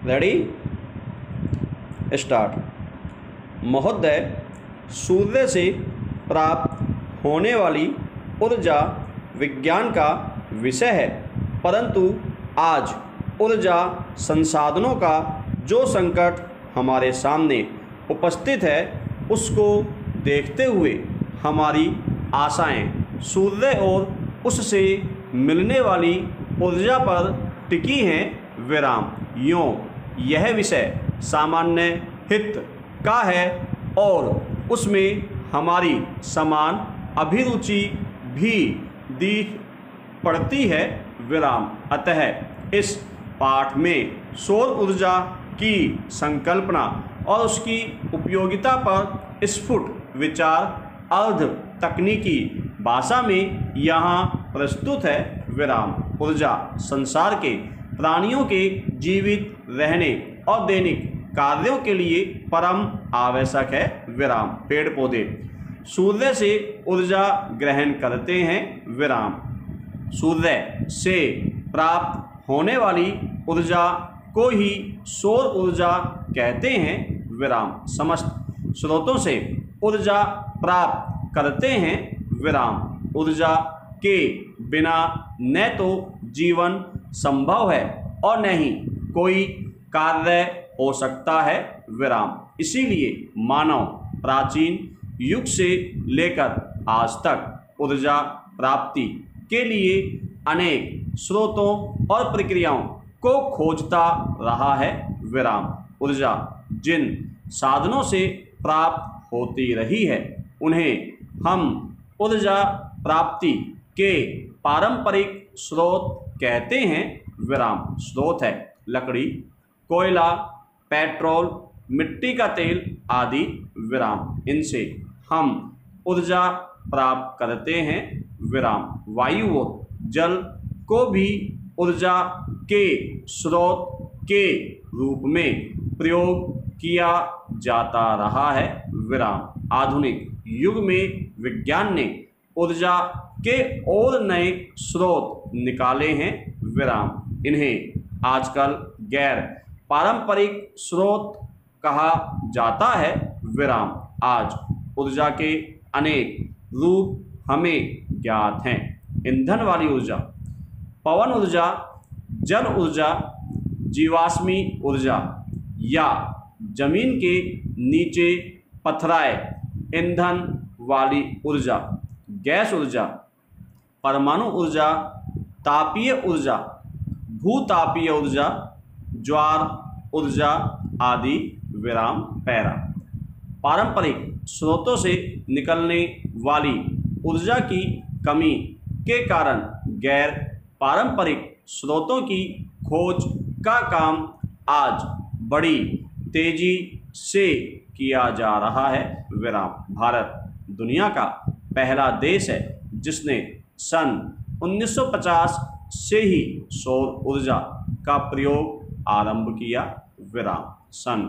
Ready, start. महोदय, सूर्य से प्राप्त होने वाली ऊर्जा विज्ञान का विषय है, परंतु आज ऊर्जा संसाधनों का जो संकट हमारे सामने उपस्थित है, उसको देखते हुए हमारी आशाएं सूर्य और उससे मिलने वाली ऊर्जा पर टिकी हैं। विराम। यूँ यह विषय सामान्य हित का है और उसमें हमारी समान अभिरुचि भी दिख पड़ती है। विराम। अतः इस पाठ में सौर ऊर्जा की संकल्पना और उसकी उपयोगिता पर स्फुट विचार अर्ध तकनीकी भाषा में यहाँ प्रस्तुत है। विराम। ऊर्जा संसार के प्राणियों के जीवित रहने और दैनिक कार्यों के लिए परम आवश्यक है। विराम। पेड़ पौधे सूर्य से ऊर्जा ग्रहण करते हैं। विराम। सूर्य से प्राप्त होने वाली ऊर्जा को ही सौर ऊर्जा कहते हैं। विराम। समस्त स्रोतों से ऊर्जा प्राप्त करते हैं। विराम। ऊर्जा के बिना न तो जीवन संभव है और न ही कोई कार्य हो सकता है। विराम। इसीलिए मानव प्राचीन युग से लेकर आज तक ऊर्जा प्राप्ति के लिए अनेक स्रोतों और प्रक्रियाओं को खोजता रहा है। विराम। ऊर्जा जिन साधनों से प्राप्त होती रही है, उन्हें हम ऊर्जा प्राप्ति के पारंपरिक स्रोत कहते हैं। विराम। स्रोत है लकड़ी, कोयला, पेट्रोल, मिट्टी का तेल आदि। विराम। इनसे हम ऊर्जा प्राप्त करते हैं। विराम। वायु और जल को भी ऊर्जा के स्रोत के रूप में प्रयोग किया जाता रहा है। विराम। आधुनिक युग में विज्ञान ने ऊर्जा के और नए स्रोत निकाले हैं। विराम। इन्हें आजकल गैर पारंपरिक स्रोत कहा जाता है। विराम। आज ऊर्जा के अनेक रूप हमें ज्ञात हैं। ईंधन वाली ऊर्जा, पवन ऊर्जा, जल ऊर्जा, जीवाश्मी ऊर्जा या जमीन के नीचे पथराए ईंधन वाली ऊर्जा, गैस ऊर्जा, परमाणु ऊर्जा, तापीय ऊर्जा, भूतापीय ऊर्जा, ज्वार ऊर्जा आदि। विराम। पैरा। पारंपरिक स्रोतों से निकलने वाली ऊर्जा की कमी के कारण गैर पारंपरिक स्रोतों की खोज का काम आज बड़ी तेजी से किया जा रहा है। विराम। भारत दुनिया का पहला देश है जिसने सन 1950 से ही सौर ऊर्जा का प्रयोग आरंभ किया। विराम। सन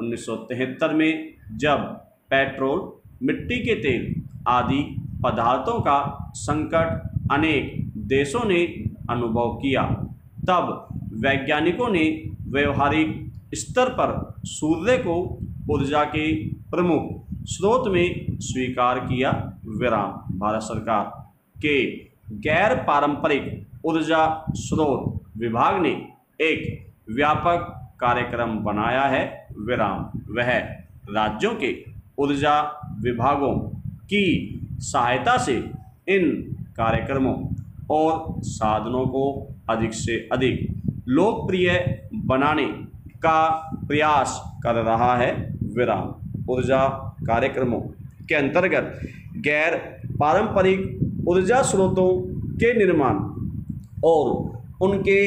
1973 में जब पेट्रोल, मिट्टी के तेल आदि पदार्थों का संकट अनेक देशों ने अनुभव किया, तब वैज्ञानिकों ने व्यवहारिक स्तर पर सूर्य को ऊर्जा के प्रमुख स्रोत में स्वीकार किया। विराम। भारत सरकार के गैर पारंपरिक ऊर्जा स्रोत विभाग ने एक व्यापक कार्यक्रम बनाया है। विराम। वह राज्यों के ऊर्जा विभागों की सहायता से इन कार्यक्रमों और साधनों को अधिक से अधिक लोकप्रिय बनाने का प्रयास कर रहा है। विराम। ऊर्जा कार्यक्रमों के अंतर्गत गैर पारंपरिक ऊर्जा स्रोतों के निर्माण और उनके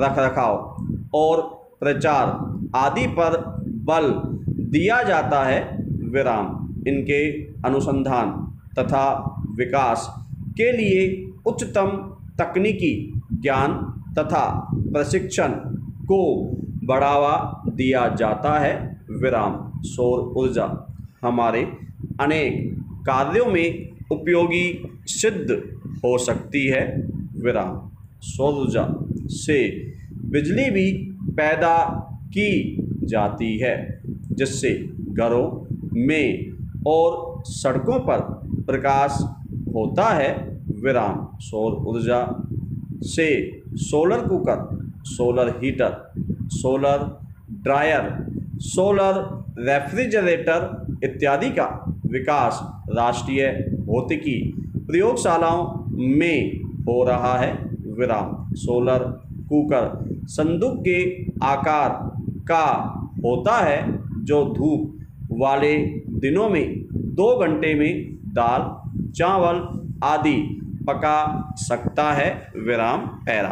रखरखाव और प्रचार आदि पर बल दिया जाता है। विराम। इनके अनुसंधान तथा विकास के लिए उच्चतम तकनीकी ज्ञान तथा प्रशिक्षण को बढ़ावा दिया जाता है। विराम। सौर ऊर्जा हमारे अनेक कार्यों में उपयोगी सिद्ध हो सकती है। विराम। सौर ऊर्जा से बिजली भी पैदा की जाती है, जिससे घरों में और सड़कों पर प्रकाश होता है। विराम सौर ऊर्जा से solar cooker, solar heater, solar dryer, solar refrigerator इत्यादि का विकास राष्ट्रीय भौतिकी प्रयोगशालाओं में हो रहा है। विराम सोलर कुकर संदूक के आकार का होता है, जो धूप वाले दिनों में 2 घंटे में दाल, चावल आदि पका सकता है। विराम पैरा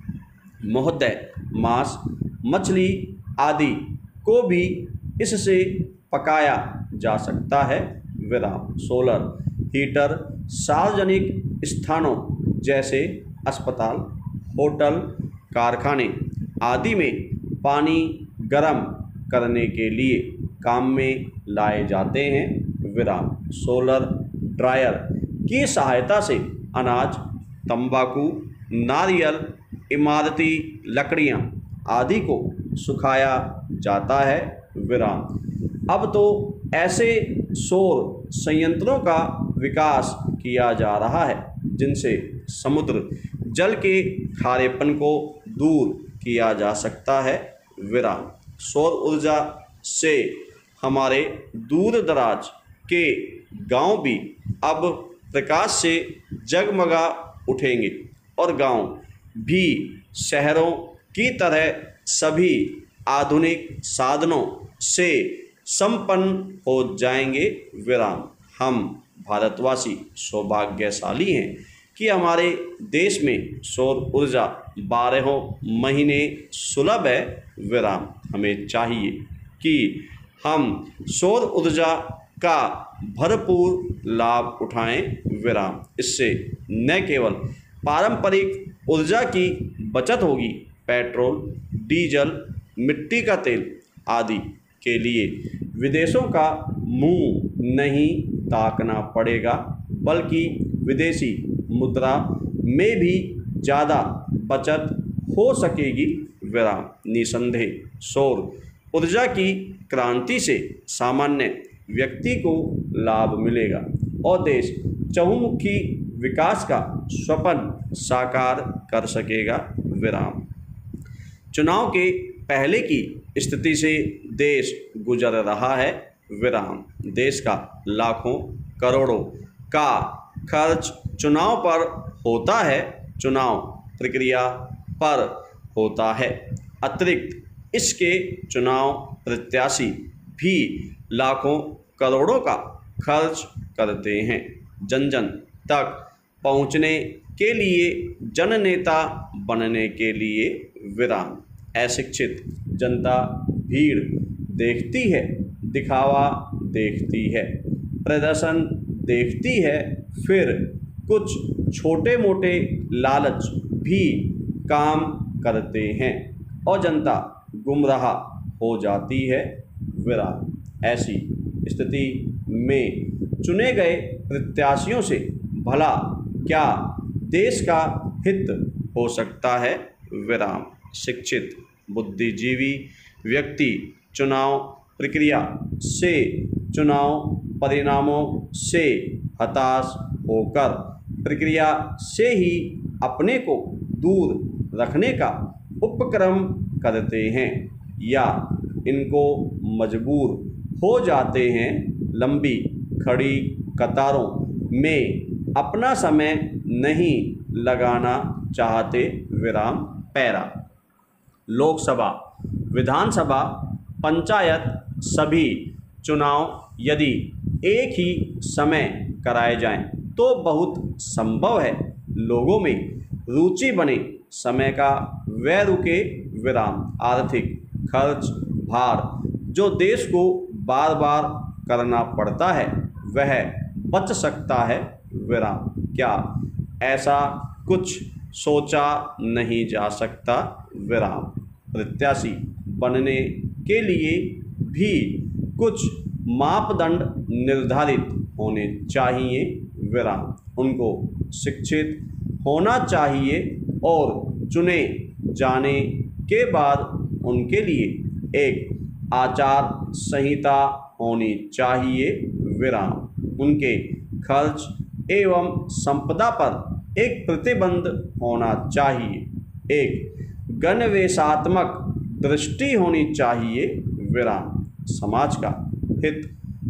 महोदय, मांस, मछली आदि को भी इससे पकाया जा सकता है। विराम सोलर हीटर सार्वजनिक स्थानों जैसे अस्पताल, होटल, कारखाने आदि में पानी गर्म करने के लिए काम में लाए जाते हैं। विराम सोलर ड्रायर की सहायता से अनाज, तंबाकू, नारियल, इमारती लकड़ियाँ आदि को सुखाया जाता है। विराम अब तो ऐसे सौर संयंत्रों का विकास किया जा रहा है जिनसे समुद्र जल के खारेपन को दूर किया जा सकता है। विराम सौर ऊर्जा से हमारे दूर दराज के गांव भी अब प्रकाश से जगमगा उठेंगे और गांव भी शहरों की तरह सभी आधुनिक साधनों से संपन्न हो जाएंगे। विराम हम भारतवासी सौभाग्यशाली हैं कि हमारे देश में सौर ऊर्जा 12 महीने सुलभ है। विराम हमें चाहिए कि हम सौर ऊर्जा का भरपूर लाभ उठाएं। विराम इससे न केवल पारंपरिक ऊर्जा की बचत होगी, पेट्रोल, डीजल, मिट्टी का तेल आदि के लिए विदेशों का मुंह नहीं ताकना पड़ेगा, बल्कि विदेशी मुद्रा में भी ज़्यादा बचत हो सकेगी। विराम निसंदेह सौर ऊर्जा की क्रांति से सामान्य व्यक्ति को लाभ मिलेगा और देश चहुमुखी विकास का स्वप्न साकार कर सकेगा। विराम चुनाव के पहले की स्थिति से देश गुजर रहा है। विराम देश का लाखों करोड़ों का खर्च चुनाव पर होता है, चुनाव प्रक्रिया पर होता है। अतिरिक्त इसके चुनाव प्रत्याशी भी लाखों करोड़ों का खर्च करते हैं। जन जन तक पहुंचने के लिए, जननेता बनने के लिए। विराम अशिक्षित जनता भीड़ देखती है, दिखावा देखती है, प्रदर्शन देखती है, फिर कुछ छोटे मोटे लालच भी काम करते हैं और जनता गुमराह हो जाती है। विराम ऐसी स्थिति में चुने गए प्रत्याशियों से भला क्या देश का हित हो सकता है। विराम शिक्षित बुद्धिजीवी व्यक्ति चुनाव प्रक्रिया से, चुनाव परिणामों से हताश होकर प्रक्रिया से ही अपने को दूर रखने का उपक्रम करते हैं या इनको मजबूर हो जाते हैं। लंबी खड़ी कतारों में अपना समय नहीं लगाना चाहते। विराम पैरा लोकसभा, विधानसभा, पंचायत सभी चुनाव यदि एक ही समय कराए जाएं तो बहुत संभव है लोगों में रुचि बने, समय का व्यय रुके। विराम आर्थिक खर्च भार जो देश को बार बार करना पड़ता है वह बच सकता है। विराम क्या ऐसा कुछ सोचा नहीं जा सकता। विराम प्रत्याशी बनने के लिए भी कुछ मापदंड निर्धारित होने चाहिए। विराम उनको शिक्षित होना चाहिए और चुने जाने के बाद उनके लिए एक आचार संहिता होनी चाहिए, विराम। उनके खर्च एवं संपदा पर एक प्रतिबंध होना चाहिए। एक गणवेशात्मक दृष्टि होनी चाहिए, विराम। समाज का हित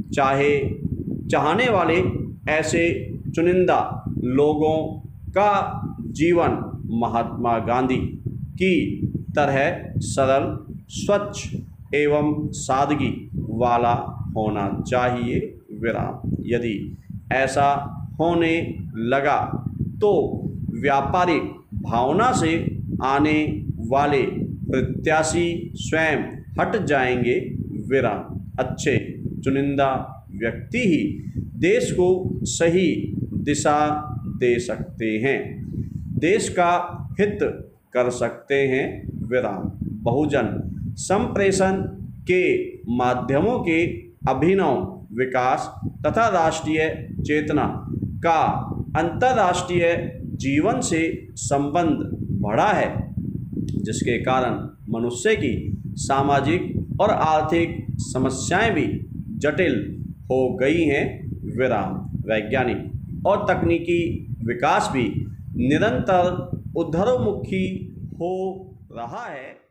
चाहने वाले ऐसे चुनिंदा लोगों का जीवन महात्मा गांधी की तरह सरल, स्वच्छ एवं सादगी वाला होना चाहिए, विराम। यदि ऐसा होने लगा तो व्यापारिक भावना से आने वाले प्रत्याशी स्वयं हट जाएंगे, विराम। अच्छे चुनिंदा व्यक्ति ही देश को सही दिशा दे सकते हैं, देश का हित कर सकते हैं, विराम। बहुजन संप्रेषण के माध्यमों के अभिनव विकास तथा राष्ट्रीय चेतना का अंतर्राष्ट्रीय जीवन से संबंध बढ़ा है, जिसके कारण मनुष्य की सामाजिक और आर्थिक समस्याएं भी जटिल हो गई हैं, विराम। वैज्ञानिक और तकनीकी विकास भी निरंतर ऊर्ध्वमुखी हो रहा है,